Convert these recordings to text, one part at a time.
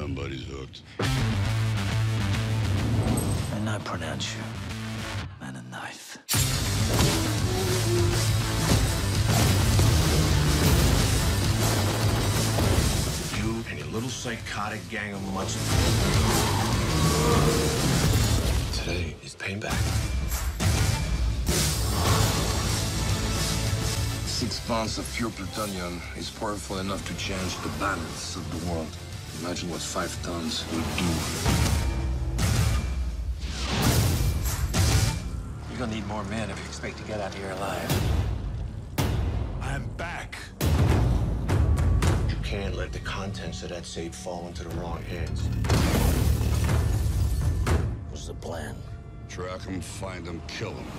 Somebody's hooked. And I pronounce you man a knife. You and your little psychotic gang of mutts. Today is payback. 6 months of pure plutonium is powerful enough to change the balance of the world. Imagine what 5 tons would do. You're gonna need more men if you expect to get out of here alive. I'm back. You can't let the contents of that safe fall into the wrong hands. What's the plan? Track him, find him, kill him.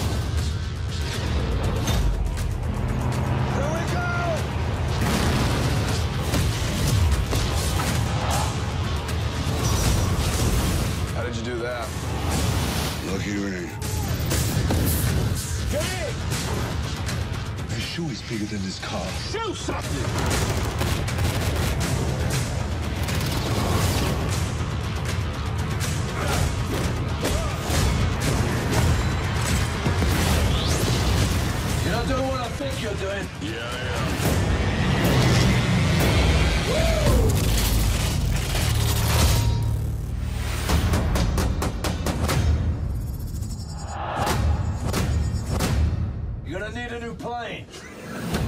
How did you do that? Lucky ring. Hey! His shoe is bigger than this car. Do something! You're not doing what I think you're doing. Yeah, I am. You're gonna need a new plane.